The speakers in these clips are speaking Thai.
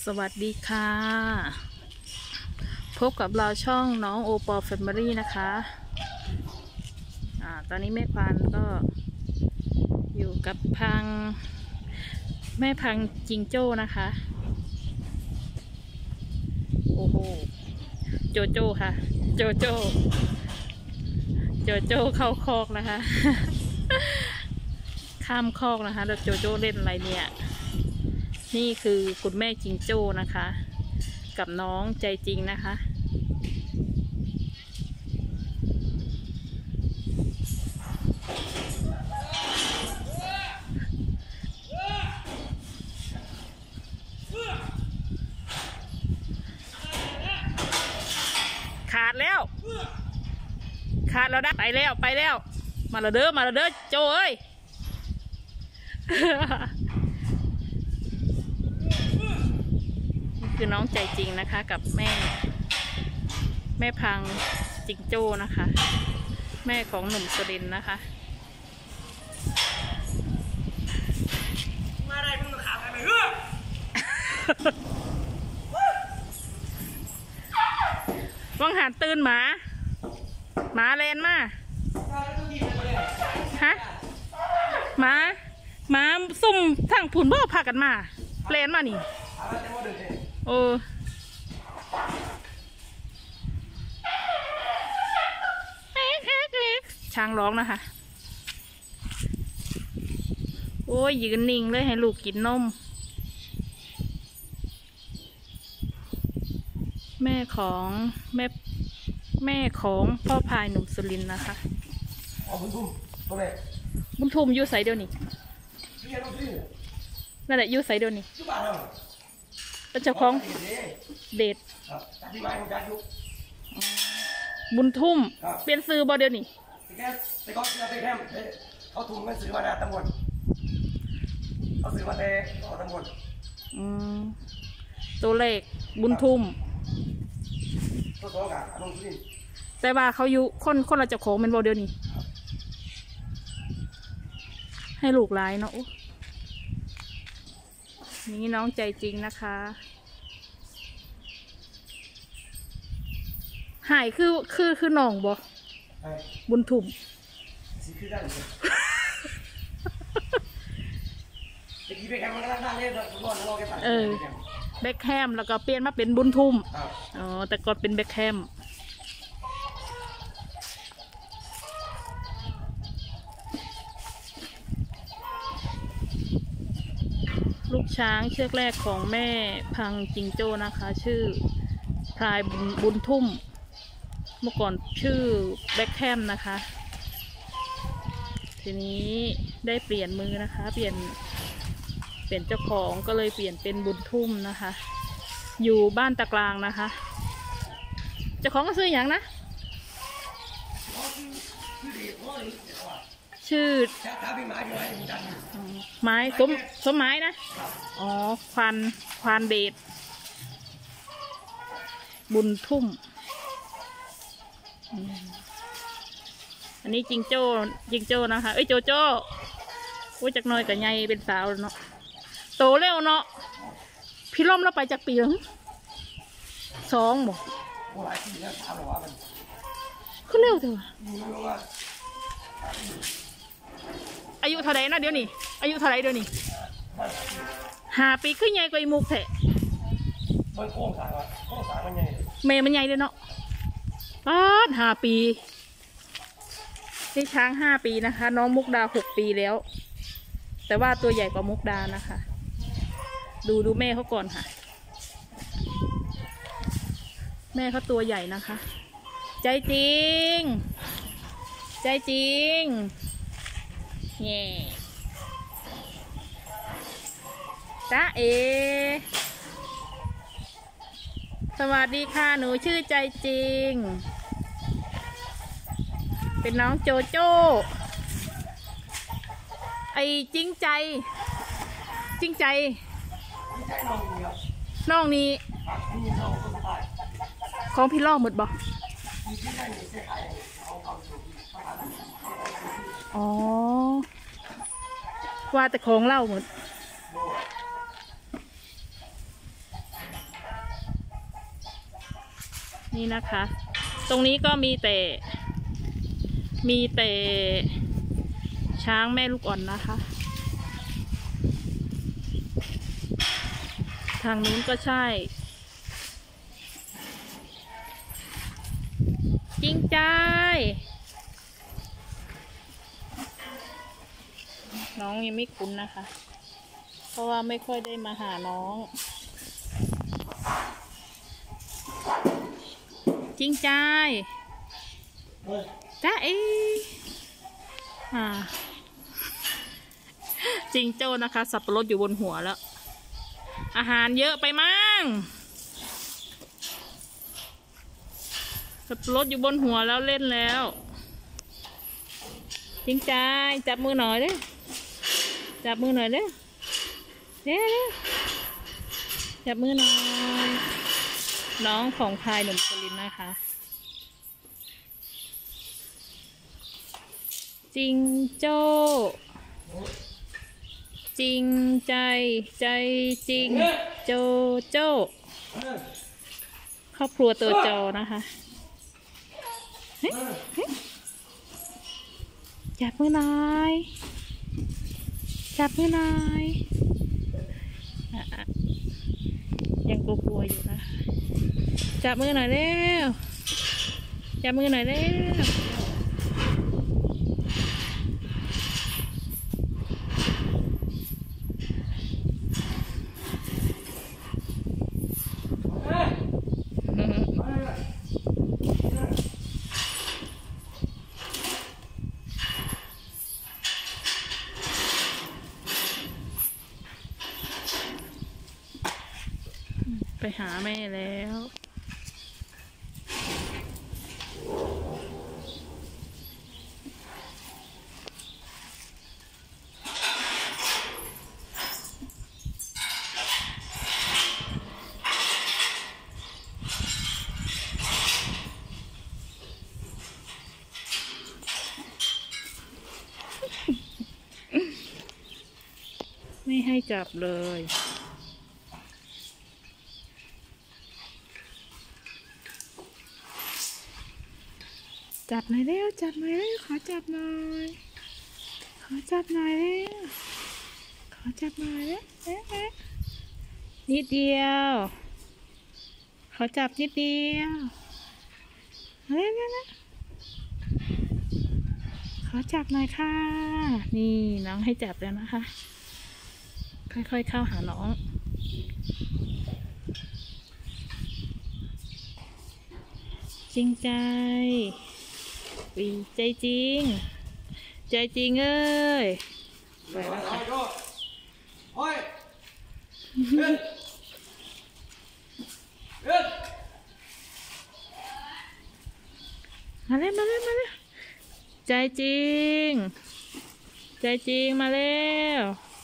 สวัสดีค่ะพบกับเราช่องน้องโอปอแฟมิลี่นะคะตอนนี้แม่ควานก็อยู่กับแม่พังจิงโจ้นะคะโอ้โหโจโจ้ค่ะโจโจ้เข้าคอกนะคะ ข้ามคอกนะคะแล้วโจโจ้เล่นอะไรเนี่ยนี่คือคุณแม่จิงโจ้นะคะกับน้องใจจริงนะคะขาดแล้วได้ไปแล้วมาละเด้อโจเอ้ย นี่คือน้องใจจริงนะคะกับแม่พังจิงโจ้นะคะ แม่ของหนุ่มสุรินทร์นะคะมาได้มึงขาดไปเฮ้ยวังหันตื่นหมาเลนมาฮะหมาซุ่มทั้งผุนบ่พากันมาเลนมานี่โอ้ช้างร้องนะคะโอ้ยยืนนิ่งเลยให้ลูกกินนมแม่ของพ่อพายหนุ่มสุรินทร์นะคะบุญทุ่มอยู่ใส่เดียวนี่นั่นแหละอยู่ใส่เดียวนี่เป็นเจ้าของเดชบุญทุ่มเปลี่ยนซื้อบอเดียวนี่แต่ก็เราไปแคมเขาทุ่มเงินซื้อมาตำรวจเขาซื้อมาแต่ตำรวจตัวเลขบุญทุ่มแต่ว่าเขาอยู่คนละเจ้าของเป็นบอเดียวนี่ให้ลูกหลายเนาะนี่น้องใจจริงนะคะหายคือน้องบอบุญทุ่มแบ็คแฮมแล้วก็เปลี่ยนมาเป็นบุญทุ่มอ๋อแต่ก่อนเป็นแบ็คแฮมลูกช้างเชือกแรกของแม่พังจิงโจ้นะคะชื่อพลายบุญทุ่มเมื่อก่อนชื่อแบ็คแฮมนะคะทีนี้ได้เปลี่ยนมือนะคะเปลี่ยนเจ้าของก็เลยเปลี่ยนเป็นบุญทุ่มนะคะอยู่บ้านตะกลางนะคะเจ้าของก็ซื้ออย่างนะชื่อไม้สมไม้นะอ๋อควานเดชบุญทุ่มอันนี้จิงโจ้นะคะเอ้ยโจโจ้อุ้ยจากน้อยกับใหญ่เป็นสาวเนาะโตเร็วเนาะพี่ล่มเราไปจากปีหนึ่ง2บอกขึ้นเร็วเถอะอายุเท่าไรนะเดี๋ยวนี้อายุเท่าไรเดี๋ยวนี้5 ปีขึ้นใหญ่กว่าอีมุกแท้เมย์มันใหญ่เลยเนาะ5 ปีนี่ช้าง5 ปีนะคะน้องมุกดา6 ปีแล้วแต่ว่าตัวใหญ่กว่ามุกดานะคะดูแม่เขาก่อนค่ะแม่เขาตัวใหญ่นะคะใจจริงเย่จ้าเอสวัสดีค่ะหนูชื่อใจจริงเป็นน้องโจโจ้ไอ้จริงใจน้องนี้ของพี่ล่อหมดบ่อ๋อว่าแต่ของเล่าหมดนี่นะคะ ตรงนี้ก็มีแต่ช้างแม่ลูกอ่อนนะคะ ทางนู้นก็ใช่จริงใจน้องยังไม่คุ้นนะคะ เพราะว่าไม่ค่อยได้มาหาน้องจริงใจจ้าเอจริงโจ้นะคะสับปะรดอยู่บนหัวแล้วอาหารเยอะไปมั้งสับปะรดอยู่บนหัวแล้วเล่นแล้วจริงใจจับมือหน่อยเด้จับมือหน่อยเด้เด้จับมือหน่อยน้องของพายหนุ่มสลินนะคะจริงโจ้จริงใจใจจริงโจโจ้ครอบครัวตัวโจนะคะจับมือหน่อยจับมือหน่อยยังกลัวๆอยู่นะคะจับมือหน่อยเร็วจับมือหน่อยเร็วไปหาแม่แล้วไม่ให้จับเลยจับหน่อยเร็วจับหน่อยเร็วขอจับหน่อยขอจับหน่อยเร็วขอจับหน่อยเร็วนิดเดียวขอจับนิดเดียวเร็วนะขอจับหน่อยค่ะนี่น้องให้จับแล้วนะคะค่อยๆเข้าหาน้องจริงใจวีใจจริงใจจริงเอ้ยไปแล้วค่ะมาเลยใจจริงใจจริงมาเร็ว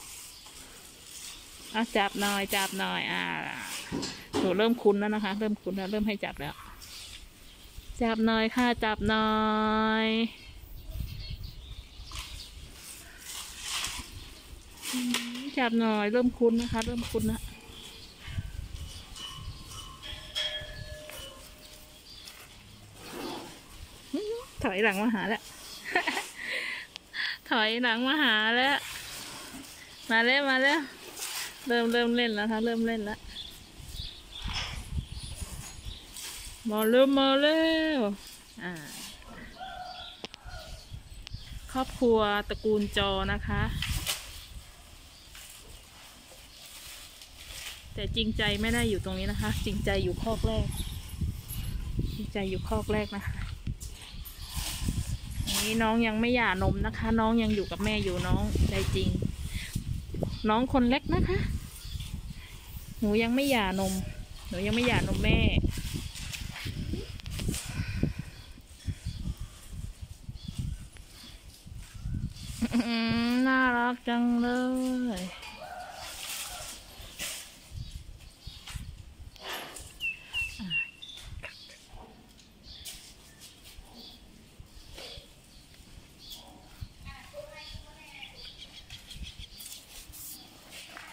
จับหน่อยหนูเริ่มคุ้นแล้วนะคะเริ่มคุ้นแล้วเริ่มให้จับแล้วจับหน่อยค่ะจับหน่อยจับหน่อยเริ่มคุ้นนะคะเริ่มคุ้นนะถอยหลังมาหาแล้ว ถอยหลังมาหาแล้วมาเริ่มเล่นแล้วค่ะเริ่มเล่นแล้วมาเร็วครอบครัวตระกูลจอนะคะแต่จริงใจไม่ได้อยู่ตรงนี้นะคะจริงใจอยู่คอกแรกจริงใจอยู่คอกแรกนะคะนี้น้องยังไม่หย่านมนะคะน้องยังอยู่กับแม่อยู่น้องใจจริงน้องคนเล็กนะคะหนูยังไม่หย่านมแม่น่ารักจังเลย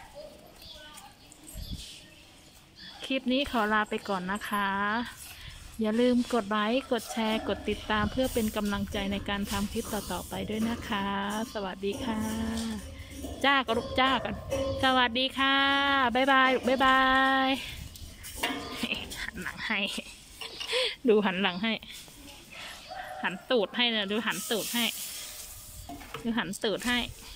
คลิปนี้ขอลาไปก่อนนะคะอย่าลืมกดไลค์กดแชร์กดติดตามเพื่อเป็นกำลังใจในการทำคลิปต่อๆไปด้วยนะคะ สวัสดีค่ะจ้าก็ลูกจ้ากันสวัสดีค่ะบ๊ายบายบ๊ายบายหันหลังให้ ดูหันหลังให้ หันตูดให้นะดูหันตูดให้ดูหันตูดให้